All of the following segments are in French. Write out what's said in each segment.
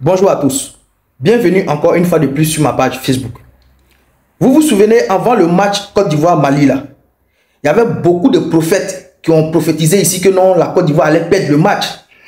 Bonjour à tous, bienvenue encore une fois de plus sur ma page Facebook. Vous vous souvenez, avant le match Côte d'Ivoire-Mali, là, il y avait beaucoup de prophètes qui ont prophétisé ici que non, la Côte d'Ivoire allait perdre le match.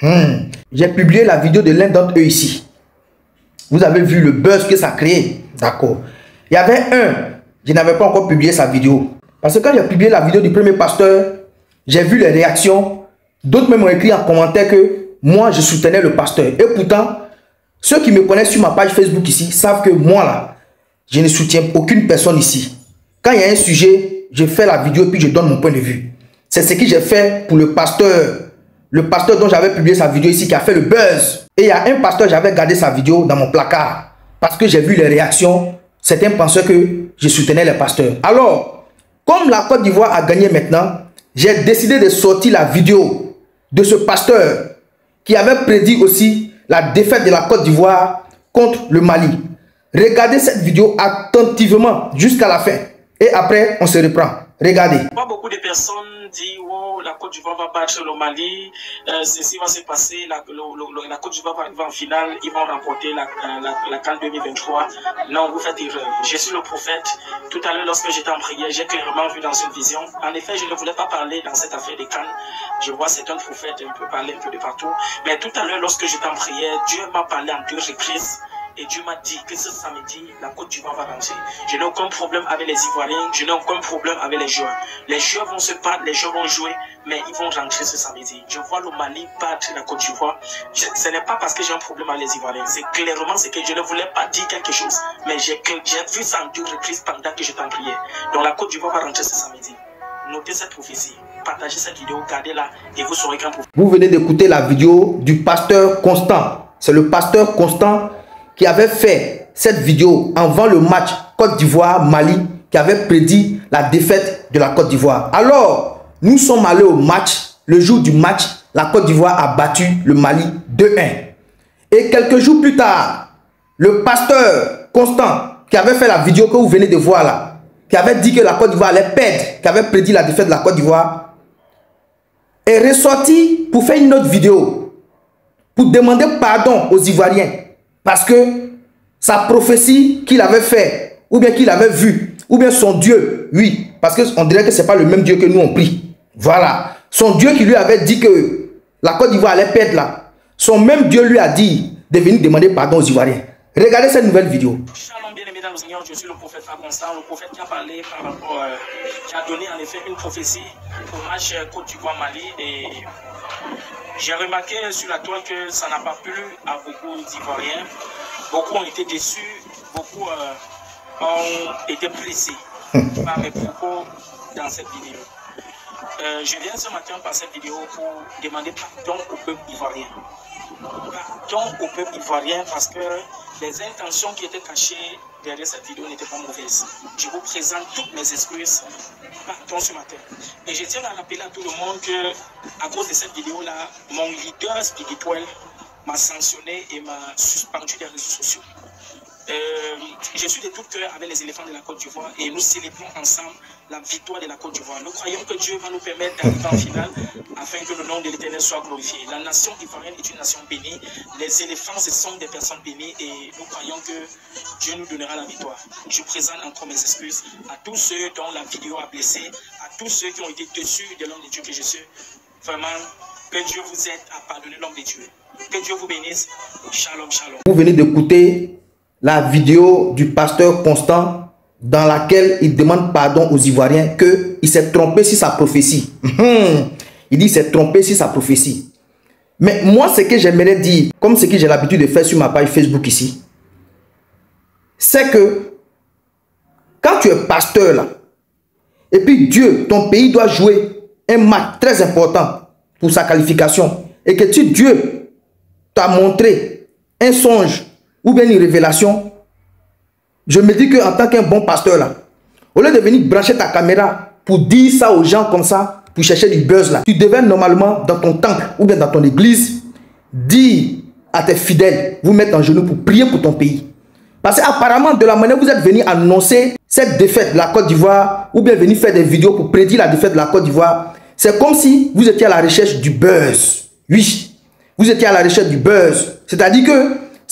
J'ai publié la vidéo de l'un d'entre eux ici. Vous avez vu le buzz que ça a créé. D'accord. Il y avait un, je n'avais pas encore publié sa vidéo. Parce que quand j'ai publié la vidéo du premier pasteur, j'ai vu les réactions. D'autres même ont écrit en commentaire que moi, je soutenais le pasteur. Et pourtant, ceux qui me connaissent sur ma page Facebook ici savent que moi, là, je ne soutiens aucune personne ici. Quand il y a un sujet, je fais la vidéo et puis je donne mon point de vue. C'est ce que j'ai fait pour le pasteur. Le pasteur dont j'avais publié sa vidéo ici qui a fait le buzz. Et il y a un pasteur, j'avais gardé sa vidéo dans mon placard. Parce que j'ai vu les réactions. Certains pensaient que je soutenais les pasteurs. Alors, comme la Côte d'Ivoire a gagné maintenant, j'ai décidé de sortir la vidéo de ce pasteur qui avait prédit aussi la défaite de la Côte d'Ivoire contre le Mali. Regardez cette vidéo attentivement jusqu'à la fin. Et après, on se reprend. Regardez. Pas beaucoup de personnes disent oh, la Côte d'Ivoire va battre le Mali, ceci va se passer, la Côte d'Ivoire va arriver en finale, ils vont remporter la CAN 2023. Non, vous faites erreur. Je suis le prophète. Tout à l'heure, lorsque j'étais en prière, j'ai clairement vu dans une vision. En effet, je ne voulais pas parler dans cette affaire des CAN. Je vois certains prophètes un peu parler un peu de partout. Mais tout à l'heure, lorsque j'étais en prière, Dieu m'a parlé en 2 reprises. Et Dieu m'a dit que ce samedi, la Côte d'Ivoire va rentrer. Je n'ai aucun problème avec les Ivoiriens, je n'ai aucun problème avec les joueurs. Les joueurs vont se battre, les joueurs vont jouer, mais ils vont rentrer ce samedi. Je vois le Mali battre la Côte d'Ivoire. Ce n'est pas parce que j'ai un problème avec les Ivoiriens. C'est clairement ce que je ne voulais pas dire quelque chose. Mais j'ai vu ça en 2 reprises pendant que j'étais en prière. Donc la Côte d'Ivoire va rentrer ce samedi. Notez cette prophétie. Partagez cette vidéo, gardez-la et vous saurez qu'un prophète. Vous venez d'écouter la vidéo du pasteur Constant. C'est le pasteur Constant qui avait fait cette vidéo avant le match Côte d'Ivoire-Mali, qui avait prédit la défaite de la Côte d'Ivoire. Alors, nous sommes allés au match. Le jour du match, la Côte d'Ivoire a battu le Mali 2-1. Et quelques jours plus tard, le pasteur Constant, qui avait fait la vidéo que vous venez de voir là, qui avait dit que la Côte d'Ivoire allait perdre, qui avait prédit la défaite de la Côte d'Ivoire, est ressorti pour faire une autre vidéo, pour demander pardon aux Ivoiriens. Parce que sa prophétie qu'il avait fait, ou bien qu'il avait vu, ou bien son Dieu, oui, parce qu'on dirait que ce n'est pas le même Dieu que nous on prie. Voilà. Son Dieu qui lui avait dit que la Côte d'Ivoire allait perdre là, son même Dieu lui a dit de venir demander pardon aux Ivoiriens. Regardez cette nouvelle vidéo. Shalom, bien-aimés dans le Seigneur, je suis le prophète Constant, le prophète qui a parlé par rapport, qui a donné en effet une prophétie au match Côte d'Ivoire-Mali. Et j'ai remarqué sur la toile que ça n'a pas plu à beaucoup d'Ivoiriens. Beaucoup ont été déçus, beaucoup ont été blessés par mes propos dans cette vidéo. Je viens ce matin par cette vidéo pour demander pardon au peuple ivoirien. Pardon au peuple ivoirien parce que les intentions qui étaient cachées derrière cette vidéo n'étaient pas mauvaises. Je vous présente toutes mes excuses. Pardon ce matin. Et je tiens à rappeler à tout le monde que, à cause de cette vidéo-là, mon leader spirituel m'a sanctionné et m'a suspendu des réseaux sociaux. Je suis de tout cœur avec les éléphants de la Côte d'Ivoire et nous célébrons ensemble la victoire de la Côte d'Ivoire. Nous croyons que Dieu va nous permettre d'arriver en finale afin que le nom de l'Éternel soit glorifié. La nation ivoirienne est une nation bénie. Les éléphants, ce sont des personnes bénies et nous croyons que Dieu nous donnera la victoire. Je présente encore mes excuses à tous ceux dont la vidéo a blessé, à tous ceux qui ont été déçus de l'homme de Dieu que je suis. Vraiment, que Dieu vous aide à pardonner l'homme de Dieu. Que Dieu vous bénisse. Shalom, shalom. Vous venez d'écouter la vidéo du pasteur Constant dans laquelle il demande pardon aux Ivoiriens qu'il s'est trompé sur sa prophétie. Il dit qu'il s'est trompé sur sa prophétie. Mais moi, ce que j'aimerais dire, comme ce que j'ai l'habitude de faire sur ma page Facebook ici, c'est que quand tu es pasteur là, et puis Dieu, ton pays doit jouer un match très important pour sa qualification, et que Dieu t'a montré un songe ou bien une révélation, je me dis qu'en tant qu'un bon pasteur là, au lieu de venir brancher ta caméra pour dire ça aux gens comme ça, pour chercher du buzz là, tu devais normalement dans ton temple ou bien dans ton église dire à tes fidèles, vous mettre en genoux pour prier pour ton pays. Parce qu'apparemment de la manière où vous êtes venu annoncer cette défaite de la Côte d'Ivoire ou bien venir faire des vidéos pour prédire la défaite de la Côte d'Ivoire, c'est comme si vous étiez à la recherche du buzz. Oui, vous étiez à la recherche du buzz. C'est-à-dire que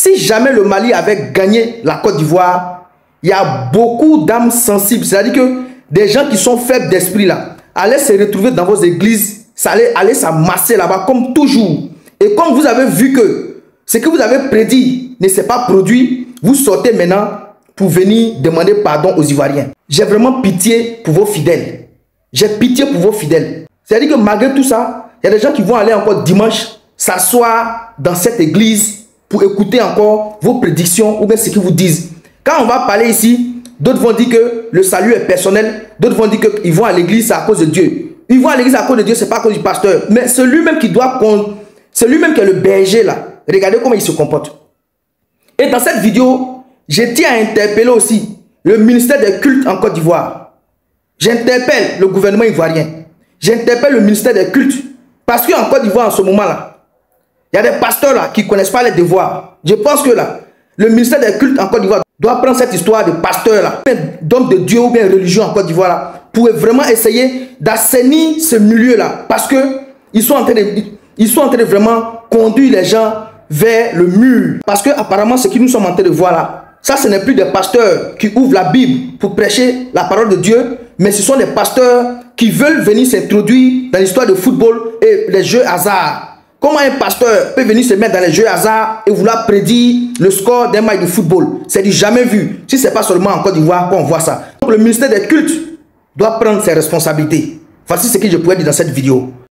Si jamais le Mali avait gagné la Côte d'Ivoire, il y a beaucoup d'âmes sensibles, c'est-à-dire que des gens qui sont faibles d'esprit là, allaient se retrouver dans vos églises, ça allait s'amasser là-bas comme toujours. Et comme vous avez vu que ce que vous avez prédit ne s'est pas produit, vous sortez maintenant pour venir demander pardon aux Ivoiriens. J'ai vraiment pitié pour vos fidèles. J'ai pitié pour vos fidèles. C'est-à-dire que malgré tout ça, il y a des gens qui vont aller encore dimanche s'asseoir dans cette église pour écouter encore vos prédictions ou bien ce qu'ils vous disent. Quand on va parler ici, d'autres vont dire que le salut est personnel, d'autres vont dire qu'ils vont à l'église à cause de Dieu. Ils vont à l'église à cause de Dieu, ce n'est pas à cause du pasteur. Mais c'est lui-même qui doit compter. C'est lui-même qui est le berger là. Regardez comment il se comporte. Et dans cette vidéo, je tiens à interpeller aussi le ministère des cultes en Côte d'Ivoire. J'interpelle le gouvernement ivoirien. J'interpelle le ministère des cultes. Parce qu'en Côte d'Ivoire, en ce moment-là, il y a des pasteurs là qui ne connaissent pas les devoirs. Je pense que là, le ministère des cultes en Côte d'Ivoire doit prendre cette histoire de pasteurs là, d'hommes de Dieu ou bien religieux en Côte d'Ivoire là, pour vraiment essayer d'assainir ce milieu là. Parce qu'ils sont en train de vraiment conduire les gens vers le mur. Parce que apparemment, ce que nous sommes en train de voir là, ça ce n'est plus des pasteurs qui ouvrent la Bible pour prêcher la parole de Dieu, mais ce sont des pasteurs qui veulent venir s'introduire dans l'histoire de football et les jeux hasard. Comment un pasteur peut venir se mettre dans les jeux hasard et vouloir prédire le score d'un match de football? C'est du jamais vu. Si ce n'est pas seulement en Côte d'Ivoire qu'on voit ça. Donc le ministère des cultes doit prendre ses responsabilités. Voici ce que je pourrais dire dans cette vidéo.